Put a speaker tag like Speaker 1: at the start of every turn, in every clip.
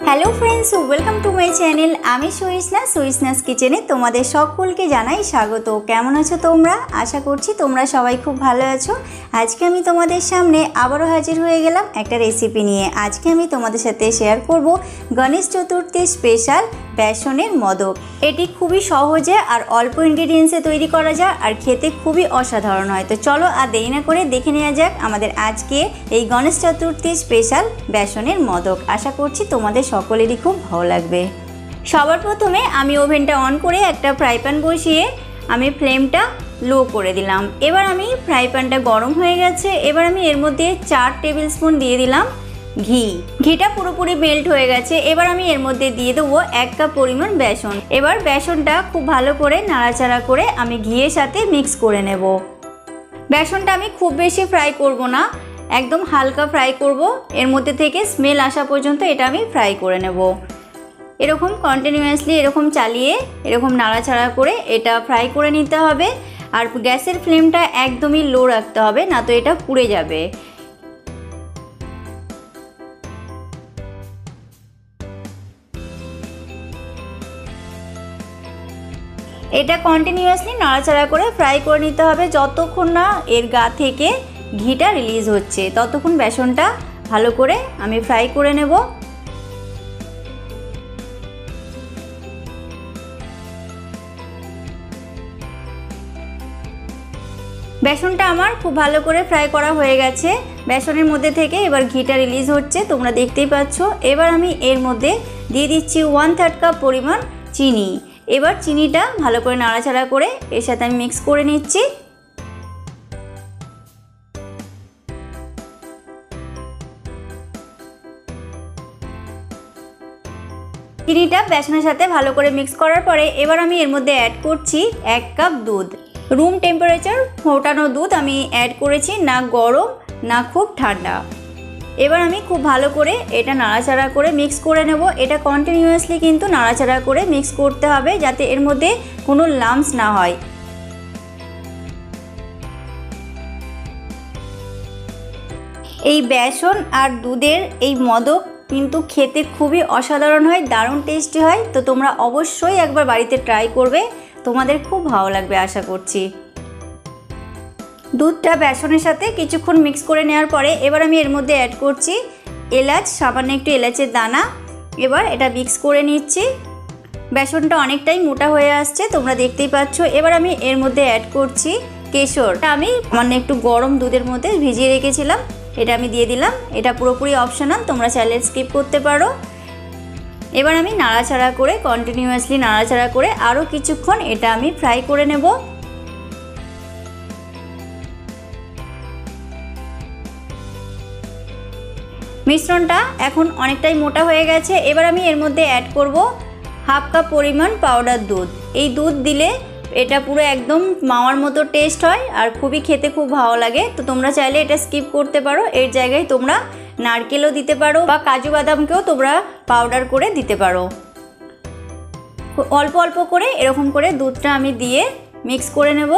Speaker 1: Hello friends welcome to my channel आमी सुहिसना सुहिसनास किचेने तोमादेर सकलके जानाई स्वागत। केमन आछो तोमरा? आशा करछि तोमरा सबाई खूब भालो आछो। आजके आमी तोमादेर सामने आबारो हाजिर हये गेलाम एकटा रेसिपि निये। आजके आमी तोमादेर साथे शेयर करब गणेश चतुर्थी स्पेशल बेसनेर मोदक। एटी खूबई सहजे और अल्प इनग्रेडियेंट्से तैरी करा जाय और खेते खूबई असाधारण हय। तो चलो आर देरी ना करे देखे नेওয়া যাক आमादेर आजके এই गणेश चतुर्थी स्पेशल बेसनेर मोदक। आशा करछि तोमादेर सकलेरই खूब भालो लागबे। सबार प्रथमे आमी ओभेनटा अन करे एकटा फ्राई पैन बसिए आमी फ्लेमटा लो करे दिलाम। एबार आमी फ्राई पैनटा गरम हये गेछे। एबार आमी एर मध्ये 4 टेबिल स्पुन दिए दिलाम घी। घीटा पुरोपुरि मेल्ट हये गेछे। एबार आमी एर मध्ये दिए देबो 1 कप परिमाण बेसन। एबार बेसनटा खूब भालो करे नाड़ाचाड़ा करे आमी घियेर साथे मिक्स करे नेब। बेसनटा आमी खूब बेशी फ्राई करब ना, एकदम हालका फ्राई करब। एर मध्य थेके स्मेल आसा पर्यन्त एटा आमी फ्राई करे नेब। एरकम कन्टिन्यूअसलि एरकम चालिए एरकम नाड़ाचाड़ा करे एटा फ्राई करे निते हबे। और गैसेर फ्लेमटा एकदमई लो राखते हबे, ना तो एटा पुड़े जाबे। এটা কন্টিনিউয়াসলি নাড়াচাড়া করে ফ্রাই করে নিতে হবে যতক্ষণ না এর গা থেকে ঘিটা রিলিজ হচ্ছে, ততক্ষণ বেসনটা ভালো করে আমি ফ্রাই করে নেব। বেসনটা আমার খুব ভালো করে ফ্রাই করা হয়ে গেছে। বেসনের মধ্যে থেকে এবার ঘিটা রিলিজ হচ্ছে, তোমরা দেখতেই পাচ্ছ। এবার আমি এর মধ্যে দিয়ে দিচ্ছি 1/3 কাপ পরিমাণ চিনি। এবার চিনিটা ভালো করে নাড়াচাড়া করে এর সাথে আমি মিক্স করে নিচ্ছি। চিনিটা বেসনের সাথে ভালো করে মিক্স করার পরে এবার আমি এর মধ্যে অ্যাড করছি 1 কাপ দুধ। রুম টেম্পারেচার ফোটানো দুধ আমি অ্যাড করেছি, না গরম না খুব ঠান্ডা। এবার আমি খুব ভালো করে এটা নাড়াচাড়া করে মিক্স করে নেব। এটা কন্টিনিউয়াসলি কিন্তু নাড়াচাড়া করে মিক্স করতে হবে যাতে এর মধ্যে কোনো লাম্পস না হয়। এই বেসন আর দুধের এই মোদক কিন্তু খেতে খুবই অসাধারণ হয়, দারুণ টেস্টি হয়। তো তোমরা অবশ্যই একবার বাড়িতে ট্রাই করবে, তোমাদের খুব ভালো লাগবে আশা করছি। দুধটা বেসনের সাথে কিছুক্ষণ মিক্স করে নেওয়ার পরে এবার আমি এর মধ্যে অ্যাড করছি এলাচ, সামান্য একটু এলাচের দানা। এবার এটা মিক্স করে নিচ্ছি। বেসনটা অনেকটাই মোটা হয়ে আসছে, তোমরা দেখতেই পাচ্ছ। এবার আমি এর মধ্যে অ্যাড করছি কেশর। আমি সামান্য একটু গরম দুধের মধ্যে ভিজিয়ে রেখেছিলাম, এটা আমি দিয়ে দিলাম। এটা পুরোপুরি অপশনাল, তোমরা চাইলে স্কিপ করতে পারো। এবার আমি নাড়াচাড়া করে কন্টিনিউয়াসলি নাড়াচাড়া করে আরও কিছুক্ষণ এটা আমি ফ্রাই করে নেব। মিশ্রণটা এখন অনেকটাই মোটা হয়ে গেছে। এবার আমি এর মধ্যে অ্যাড করব 1/2 কাপ পরিমাণ পাউডার দুধ। এই দুধ দিলে এটা পুরো একদম মাওয়ার মতো টেস্ট হয় আর খুবই খেতে খুব ভালো লাগে। তো তোমরা চাইলে এটা স্কিপ করতে পারো, এর জায়গায় তোমরা নারকেলও দিতে পারো বা কাজু বাদামকেও তোমরা পাউডার করে দিতে পারো। অল্প অল্প করে এরকম করে দুধটা আমি দিয়ে মিক্স করে নেব।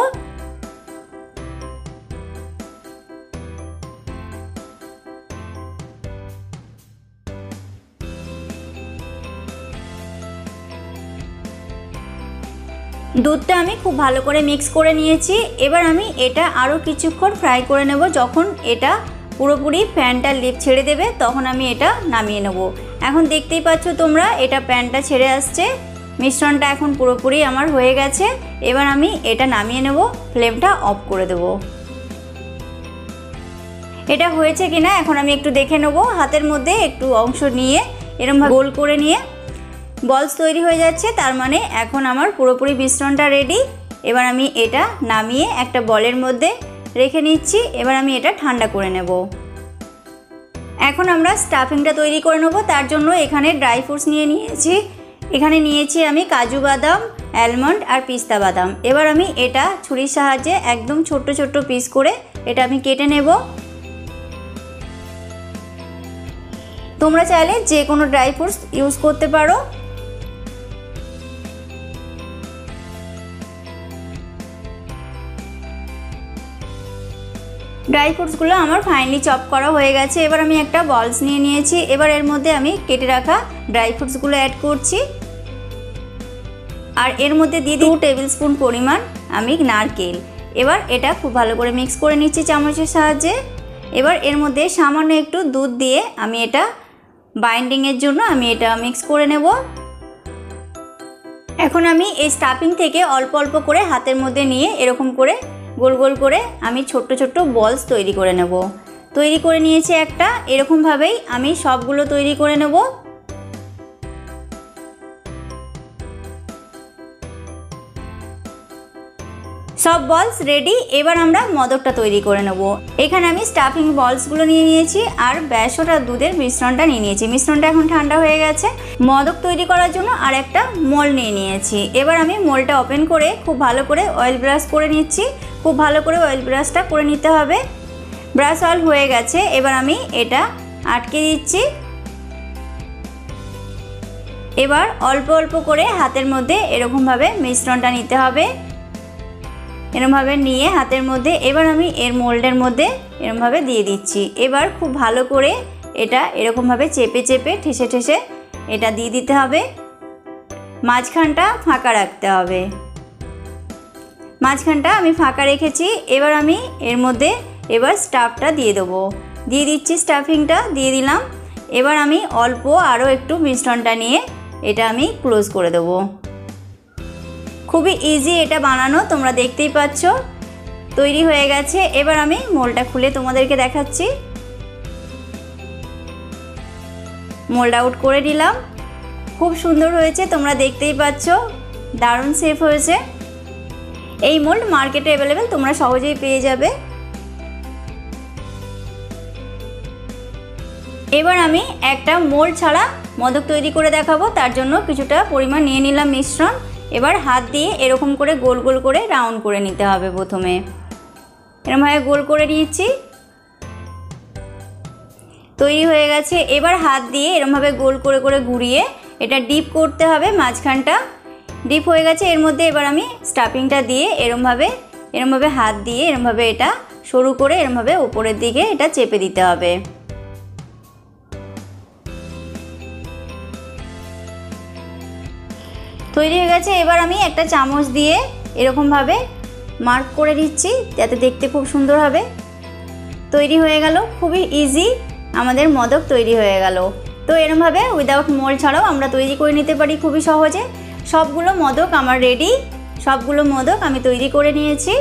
Speaker 1: দুধটা আমি খুব ভালো করে মিক্স করে নিয়েছি। এবার আমি এটা আরও কিছুক্ষণ ফ্রাই করে নেব। যখন এটা পুরোপুরি প্যানটা লিপ ছেড়ে দেবে তখন আমি এটা নামিয়ে নেব। এখন দেখতেই পাচ্ছ তোমরা এটা প্যানটা ছেড়ে আসছে, মিশ্রণটা এখন পুরোপুরি আমার হয়ে গেছে। এবার আমি এটা নামিয়ে নেব, ফ্লেমটা অফ করে দেব। এটা হয়েছে কিনা এখন আমি একটু দেখে নেব। হাতের মধ্যে একটু অংশ নিয়ে এরকমভাবে গোল করে নিয়ে বলস তৈরি হয়ে যাচ্ছে, তার মানে এখন আমার পুরোপুরি মিশ্রণটা রেডি। এবার আমি এটা নামিয়ে একটা বলের মধ্যে রেখে নিচ্ছি। এবার আমি এটা ঠান্ডা করে নেব। এখন আমরা স্টাফিংটা তৈরি করে নেব। তার জন্য এখানে ড্রাই ফ্রুটস নিয়ে নিয়েছি। এখানে নিয়েছি আমি কাজু বাদাম, অ্যালমন্ড আর পিস্তা বাদাম। এবার আমি এটা ছুরির সাহায্যে একদম ছোট্ট ছোট্ট পিস করে এটা আমি কেটে নেব। তোমরা চাইলে যে কোনো ড্রাই ফ্রুটস ইউজ করতে পারো। ড্রাই ফ্রুটসগুলো আমার ফাইনলি চপ করা হয়ে গেছে। এবার আমি একটা বলস নিয়ে নিয়েছি। এবার এর মধ্যে আমি কেটে রাখা ড্রাই ফ্রুটসগুলো অ্যাড করছি। আর এর মধ্যে দিয়ে 2 টেবিল স্পুন পরিমাণ আমি নারকেল। এবার এটা খুব ভালো করে মিক্স করে নিচ্ছি চামচের সাহায্যে। এবার এর মধ্যে সামান্য একটু দুধ দিয়ে আমি এটা বাইন্ডিংয়ের জন্য আমি এটা মিক্স করে নেব। এখন আমি এই স্টাফিং থেকে অল্প অল্প করে হাতের মধ্যে নিয়ে এরকম করে গোল গোল করে আমি ছোট্ট ছোট্ট বলস তৈরি করে নেব। তৈরি করে নিয়েছি একটা, এরকমভাবেই আমি সবগুলো তৈরি করে নেব। সব বলস রেডি। এবার আমরা মোদকটা তৈরি করে নেব। এখানে আমি স্টাফিং বলসগুলো নিয়ে নিয়েছি আর বেসন আর দুধের মিশ্রণটা নিয়ে নিয়েছি। মিশ্রণটা এখন ঠান্ডা হয়ে গেছে। মোদক তৈরি করার জন্য আর একটা মোল্ড নিয়ে নিয়েছি। এবার আমি মোল্ডটা ওপেন করে খুব ভালো করে অয়েল ব্রাশ করে নিচ্ছি। খুব ভালো করে অয়েল ব্রাশটা করে নিতে হবে। ব্রাশ অয়েল হয়ে গেছে। এবার আমি এটা আটকে দিচ্ছি। এবার অল্প অল্প করে হাতের মধ্যে এরকমভাবে মিশ্রণটা নিতে হবে। এরকমভাবে নিয়ে হাতের মধ্যে এবার আমি এর মোল্ডের মধ্যে এরকমভাবে দিয়ে দিচ্ছি। এবার খুব ভালো করে এটা এরকমভাবে চেপে চেপে ঠেসে ঠেসে এটা দিয়ে দিতে হবে। মাঝখানটা ফাঁকা রাখতে হবে। মাঝখানটা আমি ফাঁকা রেখেছি। এবার আমি এর মধ্যে এবার স্টাফটা দিয়ে দেবো। দিয়ে দিচ্ছি, স্টাফিংটা দিয়ে দিলাম। এবার আমি অল্প আরও একটু মিশ্রণটা নিয়ে এটা আমি ক্লোজ করে দেবো। খুবই ইজি এটা বানানো, তোমরা দেখতেই পাচ্ছ তৈরি হয়ে গেছে। এবার আমি মোল্ডটা খুলে তোমাদেরকে দেখাচ্ছি। মোল্ড আউট করে নিলাম। খুব সুন্দর হয়েছে, তোমরা দেখতেই পাচ্ছ দারুণ শেপ হয়েছে। এই মোল্ড মার্কেটে অ্যাভেলেবেল, তোমরা সহজেই পেয়ে যাবে। এবার আমি একটা মোল্ড ছাড়া মোদক তৈরি করে দেখাবো। তার জন্য কিছুটা পরিমাণ নিয়ে নিলাম মিশ্রণ। এবার হাত দিয়ে এরকম করে গোল গোল করে রাউন্ড করে নিতে হবে। প্রথমে এরকমভাবে গোল করে নিয়েছি, তৈরি হয়ে গেছে। এবার হাত দিয়ে এরকমভাবে গোল করে করে ঘুরিয়ে এটা ডিপ করতে হবে। মাঝখানটা ডিপ হয়ে গেছে। এর মধ্যে এবার আমি স্টাফিংটা দিয়ে এরকমভাবে হাত দিয়ে এরকমভাবে এটা সরু করে এরকমভাবে উপরের দিকে এটা চেপে দিতে হবে। তৈরি হয়ে গেছে। এবার আমি একটা চামচ দিয়ে এরকমভাবে মার্ক করে দিচ্ছি যাতে দেখতে খুব সুন্দর হবে। তৈরি হয়ে গেল। খুবই ইজি আমাদের মোদক তৈরি হয়ে গেল। তো এরকমভাবে উইদাউট মোল্ড ছাড়াও আমরা তৈরি করে নিতে পারি খুবই সহজে। সবগুলো মোদক আমার রেডি। সবগুলো মোদক আমি তৈরি করে নিয়েছি।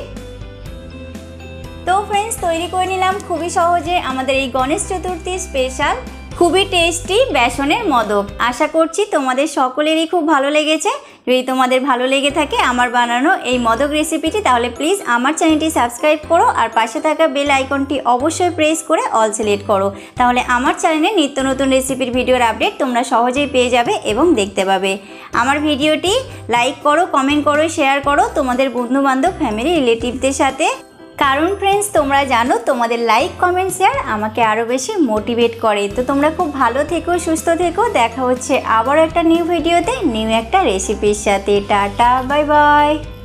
Speaker 1: তো ফ্রেন্ডস, তৈরি করে নিলাম খুবই সহজে আমাদের এই গণেশ চতুর্থী স্পেশাল খুবই টেস্টি বেসনের মোদক। আশা করছি তোমাদের সকলেরই খুব ভালো লেগেছে। যদি তোমাদের ভালো লেগে থাকে আমার বানানো এই মোদক রেসিপিটি, তাহলে প্লিজ আমার চ্যানেলটি সাবস্ক্রাইব করো আর পাশে থাকা বেল আইকনটি অবশ্যই প্রেস করে অল সিলেক্ট করো। তাহলে আমার চ্যানেলে নিত্য নতুন রেসিপির ভিডিওর আপডেট তোমরা সহজেই পেয়ে যাবে এবং দেখতে পাবে। আমার ভিডিওটি লাইক করো, কমেন্ট করো, শেয়ার করো তোমাদের বন্ধুবান্ধব, ফ্যামিলি, রিলেটিভদের সাথে। কারণ ফ্রেন্ডস, তোমরা জানো তোমাদের লাইক, কমেন্ট, শেয়ার আমাকে আরও বেশি মোটিভেট করে। তো তোমরা খুব ভালো থেকো, সুস্থ থেকো। দেখা হচ্ছে আবার একটা নিউ ভিডিওতে, নিউ একটা রেসিপির সাথে। Tata, bye by.